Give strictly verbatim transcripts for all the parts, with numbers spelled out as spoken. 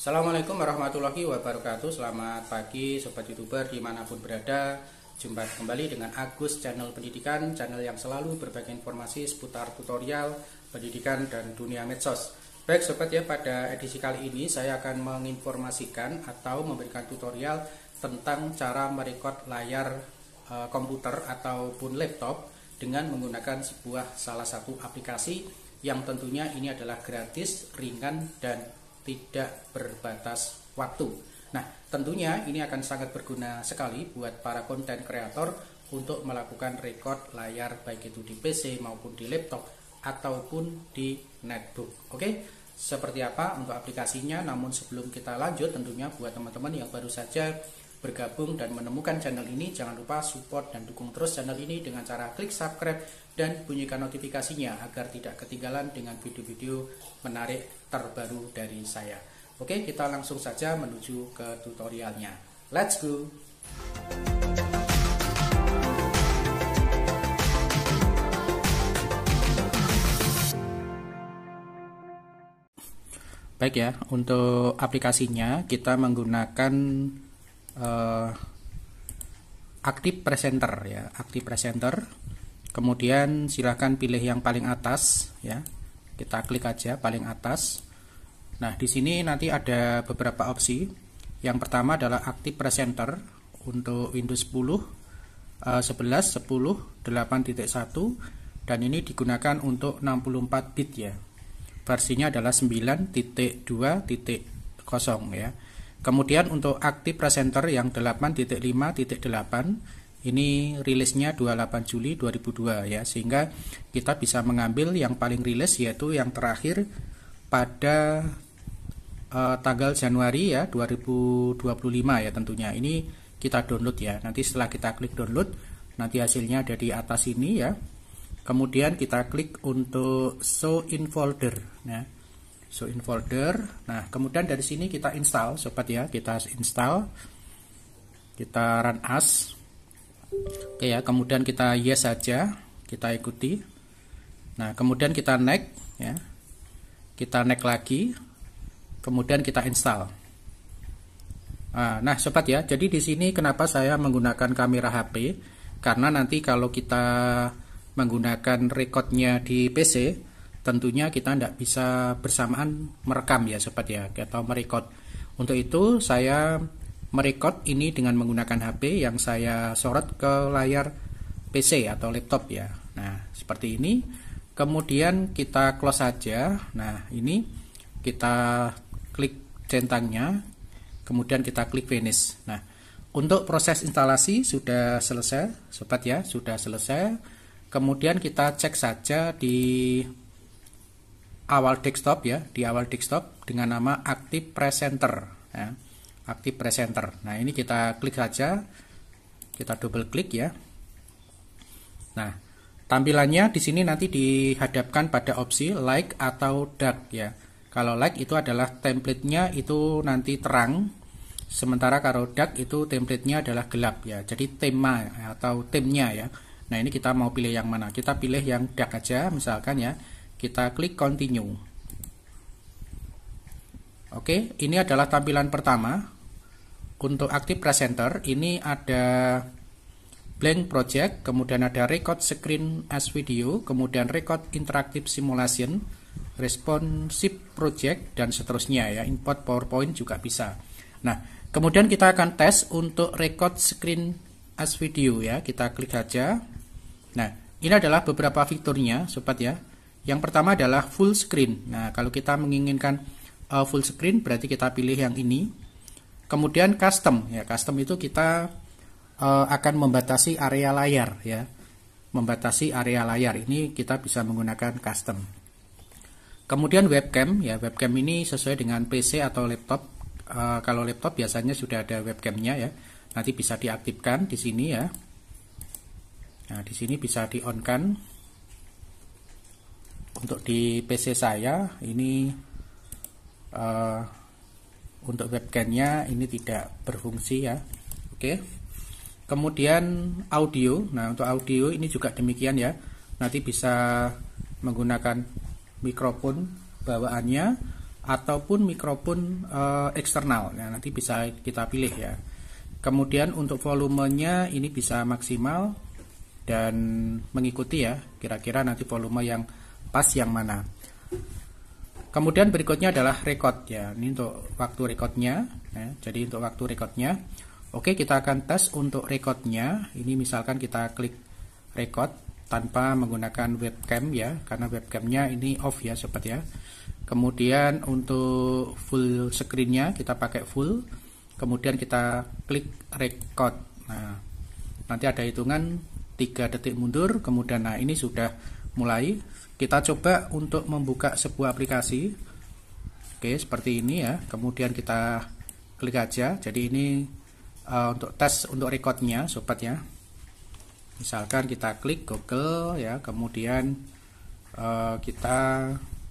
Assalamualaikum warahmatullahi wabarakatuh. Selamat pagi Sobat YouTuber dimanapun berada. Jumpa kembali dengan Agus Channel Pendidikan, channel yang selalu berbagi informasi seputar tutorial pendidikan dan dunia medsos. Baik Sobat ya, pada edisi kali ini saya akan menginformasikan atau memberikan tutorial tentang cara merekod layar e, komputer ataupun laptop dengan menggunakan sebuah salah satu aplikasi yang tentunya ini adalah gratis, ringan, dan tidak berbatas waktu. Nah, tentunya ini akan sangat berguna sekali buat para konten kreator untuk melakukan record layar baik itu di P C maupun di laptop ataupun di netbook. Oke, seperti apa untuk aplikasinya? Namun sebelum kita lanjut, tentunya buat teman-teman yang baru saja bergabung dan menemukan channel ini, jangan lupa support dan dukung terus channel ini dengan cara klik subscribe dan bunyikan notifikasinya agar tidak ketinggalan dengan video-video menarik terbaru dari saya. Oke, kita langsung saja menuju ke tutorialnya. Let's go! Baik ya, untuk aplikasinya kita menggunakan uh, Active Presenter ya, Active Presenter. Kemudian silahkan pilih yang paling atas ya. Kita klik aja paling atas. Nah, di sini nanti ada beberapa opsi. Yang pertama adalah Active Presenter untuk Windows sepuluh, sebelas, sepuluh, delapan titik satu dan ini digunakan untuk enam puluh empat bit ya. Versinya adalah sembilan titik dua titik nol ya. Kemudian untuk Active Presenter yang delapan titik lima titik delapan ini rilisnya dua puluh delapan Juli dua ribu dua ya, sehingga kita bisa mengambil yang paling rilis yaitu yang terakhir pada uh, tanggal Januari ya dua ribu dua puluh lima ya tentunya. Ini kita download ya. Nanti setelah kita klik download, nanti hasilnya ada di atas ini ya. Kemudian kita klik untuk show in folder ya. Show in folder. Nah, kemudian dari sini kita install sobat ya. Kita install. Kita run as. Oke ya, kemudian kita yes saja, kita ikuti. Nah, kemudian kita next ya. Kita next lagi. Kemudian kita install. Nah, nah sobat ya, jadi di sini kenapa saya menggunakan kamera H P? Karena nanti kalau kita menggunakan recordnya di P C, tentunya kita tidak bisa bersamaan merekam ya sobat ya, atau merekod. Untuk itu saya merekod ini dengan menggunakan H P yang saya sorot ke layar P C atau laptop ya. Nah, seperti ini. Kemudian kita close saja. Nah, ini kita klik centangnya. Kemudian kita klik finish. Nah, untuk proses instalasi sudah selesai, sobat ya, sudah selesai. Kemudian kita cek saja di awal desktop ya, di awal desktop dengan nama Active Presenter ya. Active Presenter. Nah, ini kita klik saja. Kita double klik ya. Nah, tampilannya di sini nanti dihadapkan pada opsi light atau dark ya. Kalau light itu adalah template-nya itu nanti terang, sementara kalau dark itu template-nya adalah gelap ya. Jadi tema atau temnya ya. Nah, ini kita mau pilih yang mana? Kita pilih yang dark aja misalkan ya. Kita klik continue. Oke, ini adalah tampilan pertama. Untuk Active Presenter ini ada blank project, kemudian ada record screen as video, kemudian record interactive simulation, responsive project, dan seterusnya ya. Import PowerPoint juga bisa. Nah, kemudian kita akan tes untuk record screen as video ya. Kita klik saja. Nah, ini adalah beberapa fiturnya sobat ya. Yang pertama adalah full screen. Nah, kalau kita menginginkan uh, full screen berarti kita pilih yang ini. Kemudian custom ya, custom itu kita uh, akan membatasi area layar ya. Membatasi area layar. Ini kita bisa menggunakan custom. Kemudian webcam ya, webcam ini sesuai dengan P C atau laptop. Uh, kalau laptop biasanya sudah ada webcamnya ya. Nanti bisa diaktifkan di sini ya. Nah, di sini bisa di-on-kan. Untuk di P C saya ini uh, untuk webcamnya ini tidak berfungsi ya. Oke. Kemudian audio. Nah, untuk audio ini juga demikian ya. Nanti bisa menggunakan mikrofon bawaannya ataupun mikrofon uh, eksternal. Nah, nanti bisa kita pilih ya. Kemudian untuk volumenya ini bisa maksimal dan mengikuti ya, kira-kira nanti volume yang pas yang mana. Kemudian berikutnya adalah record ya. Ini untuk waktu recordnya ya. Jadi untuk waktu recordnya, oke, kita akan tes untuk recordnya. Ini misalkan kita klik record tanpa menggunakan webcam ya, karena webcamnya ini off ya sobat ya. Kemudian untuk full screennya kita pakai full. Kemudian kita klik record. Nah, nanti ada hitungan tiga detik mundur. Kemudian nah ini sudah mulai. Kita coba untuk membuka sebuah aplikasi. Oke, seperti ini ya. Kemudian kita klik aja. Jadi ini uh, untuk tes untuk recordnya sobat ya. Misalkan kita klik Google ya, kemudian uh, kita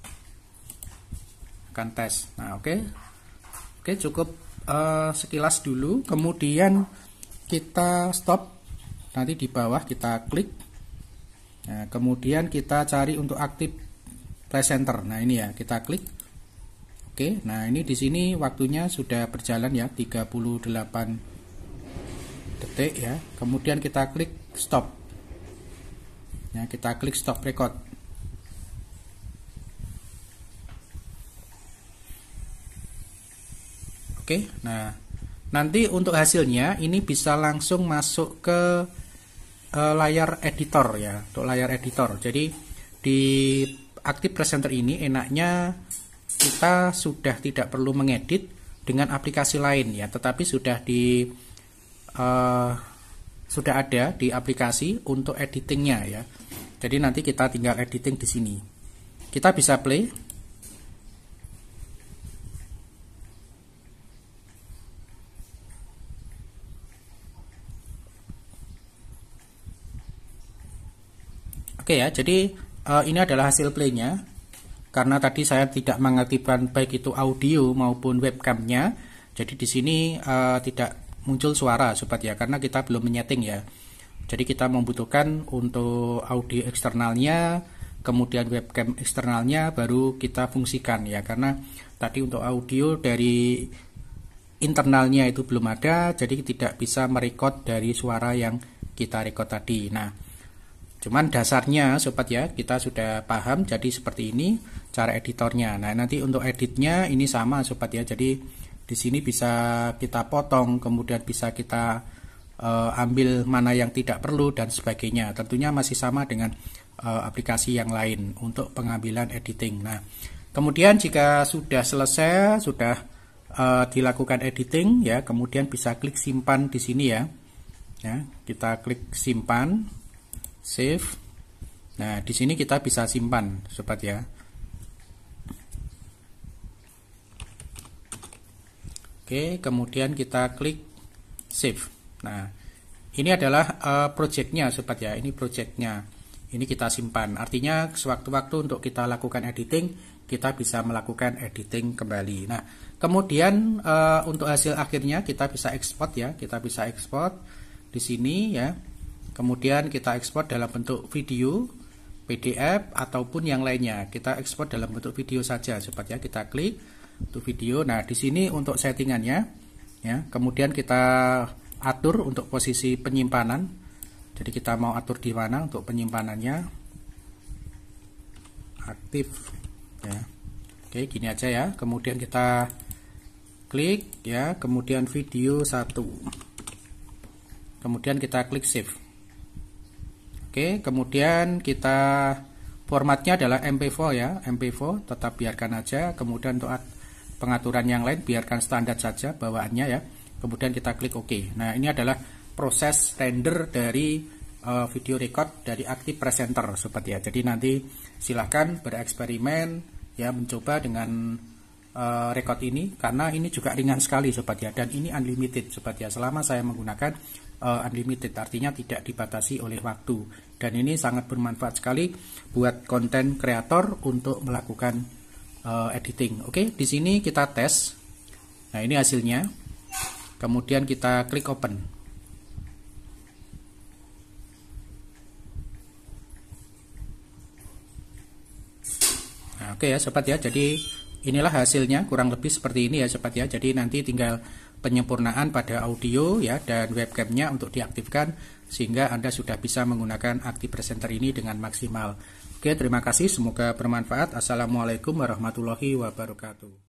akan tes. Nah, oke. Oke, cukup uh, sekilas dulu. Kemudian kita stop. Nanti di bawah kita klik. Nah, kemudian kita cari untuk aktif presenter. Nah, ini ya, kita klik. Oke, nah ini di sini waktunya sudah berjalan ya, tiga puluh delapan detik ya. Kemudian kita klik stop. Ya, kita klik stop record. Oke, nah nanti untuk hasilnya ini bisa langsung masuk ke uh, layar editor ya, untuk layar editor. Jadi di Active Presenter ini enaknya kita sudah tidak perlu mengedit dengan aplikasi lain ya, tetapi sudah di uh, sudah ada di aplikasi untuk editingnya ya. Jadi nanti kita tinggal editing di sini. Kita bisa play. Oke ya, jadi uh, ini adalah hasil playnya. Karena tadi saya tidak mengaktifkan baik itu audio maupun webcamnya, jadi di sini uh, tidak muncul suara sobat ya, karena kita belum menyeting ya. Jadi kita membutuhkan untuk audio eksternalnya, kemudian webcam eksternalnya baru kita fungsikan ya, karena tadi untuk audio dari internalnya itu belum ada, jadi tidak bisa merekod dari suara yang kita rekod tadi. Nah, cuman dasarnya sobat ya, kita sudah paham. Jadi seperti ini cara editornya. Nah, nanti untuk editnya ini sama sobat ya. Jadi di sini bisa kita potong, kemudian bisa kita uh, ambil mana yang tidak perlu dan sebagainya. Tentunya masih sama dengan uh, aplikasi yang lain untuk pengambilan editing. Nah, kemudian jika sudah selesai, sudah uh, dilakukan editing ya, kemudian bisa klik simpan di sini ya. Ya, kita klik simpan, save. Nah, di sini kita bisa simpan sobat ya. Oke, kemudian kita klik save. Nah, ini adalah uh, projectnya sobat ya. Ini projectnya. Ini kita simpan. Artinya sewaktu-waktu untuk kita lakukan editing, kita bisa melakukan editing kembali. Nah, kemudian uh, untuk hasil akhirnya kita bisa ekspor ya. Kita bisa ekspor di sini ya. Kemudian kita ekspor dalam bentuk video, P D F ataupun yang lainnya. Kita ekspor dalam bentuk video saja sobat ya. Kita klik untuk video. Nah, di sini untuk settingannya ya. Kemudian kita atur untuk posisi penyimpanan. Jadi kita mau atur di mana untuk penyimpanannya. Aktif ya. Oke, gini aja ya. Kemudian kita klik ya, kemudian video satu. Kemudian kita klik save. Oke, kemudian kita formatnya adalah M P empat ya, M P empat tetap biarkan aja. Kemudian untuk pengaturan yang lain biarkan standar saja bawaannya ya. Kemudian kita klik OK. Nah, ini adalah proses render dari uh, video record dari Active Presenter sobat ya. Jadi nanti silahkan bereksperimen ya, mencoba dengan uh, record ini, karena ini juga ringan sekali sobat ya, dan ini unlimited sobat ya. Selama saya menggunakan uh, unlimited, artinya tidak dibatasi oleh waktu, dan ini sangat bermanfaat sekali buat konten kreator untuk melakukan uh, editing. Oke, di sini kita tes. Nah, ini hasilnya. Kemudian kita klik open. Nah, oke ya sobat ya. Jadi inilah hasilnya, kurang lebih seperti ini ya sobat ya. Jadi nanti tinggal penyempurnaan pada audio ya dan webcamnya untuk diaktifkan sehingga Anda sudah bisa menggunakan Active Presenter ini dengan maksimal. Oke, terima kasih, semoga bermanfaat. Assalamualaikum warahmatullahi wabarakatuh.